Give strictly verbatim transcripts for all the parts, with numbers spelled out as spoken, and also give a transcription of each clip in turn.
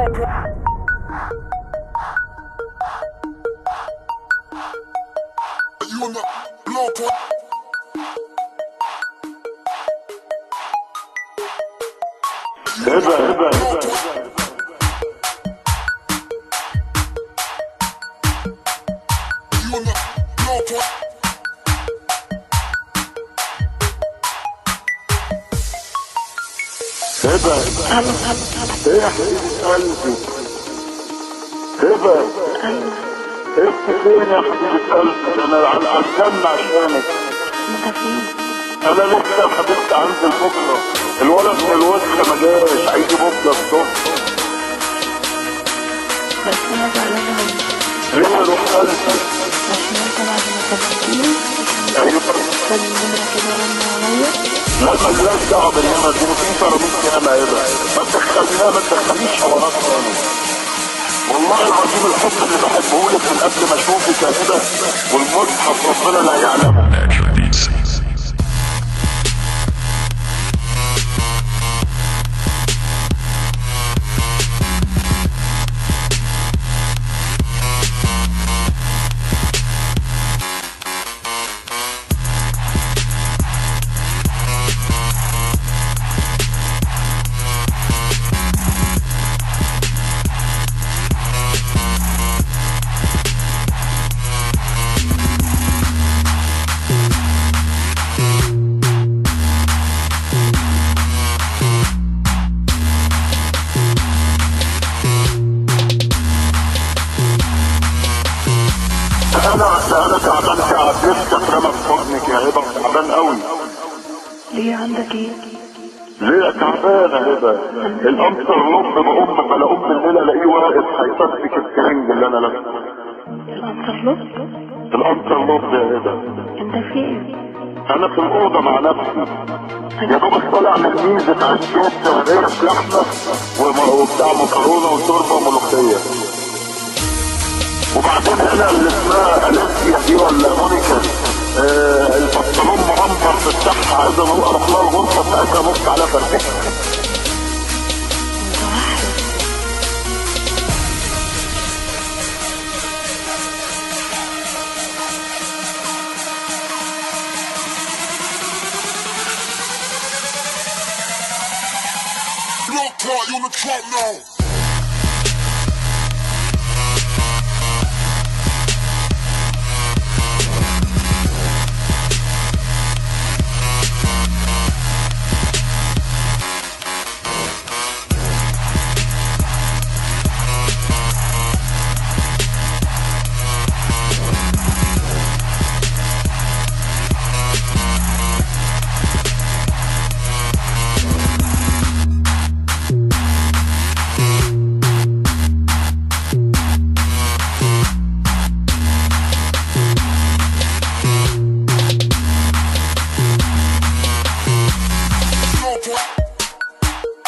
You on the low point. هبة هبة You on the low point. هبة ايه يا حبيبة قلبي هبة انت فين يا حبيبة قلبي؟ انا عالجنة عشانك. انت فين؟ انا لسه يا حبيبتي عندي بكرة الولد من الوسخ ما جاش، هيجي بكرة الصبح. بس انا زعلانة منك. ليه يا روح قلبي؟ عشان انت بعد ما كلمتني ايوه كان النمرة كده رن عليا. لا مالناش دعوة بالنمرة دي، مفيش رميس ياما هبة، ما تدخلنيها ما تدخلنيش حوارات تاني. والله العظيم الحب اللي بحبهولك من قبل ما اشوفك يا هبة والمصحف ربنا لا يعلمه. انا انا تعبان تعب نفسي اترمى في حضنك يا هبه، تعبان قوي. ليه عندك ايه؟ ليه تعبان يا هبه؟ الامطر لب بأم بلا ام الليله الاقيه واقف هيصفك الكرنج اللي انا لابسه. الامطر لب؟ الامطر لب يا هبه. انت فين؟ انا في الاوضه مع نفسي يا دوبك طالع من ميزه عشان رغيف لحمه وبتاع مكرونه وشوربه وملوخيه. وبعدين هنا اللي اسمها اليسيا دي ولا مونيكا آه البنطلون مغمض بتاعها عايزه اروح لها الغرفه بتاعتها نص على فرتكها. Block party on the trap now.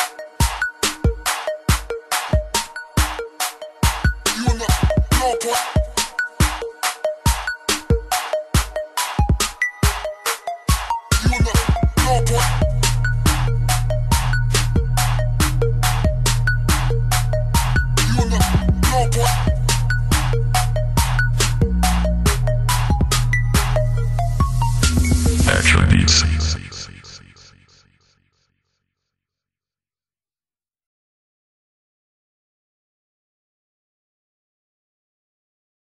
You on the low point.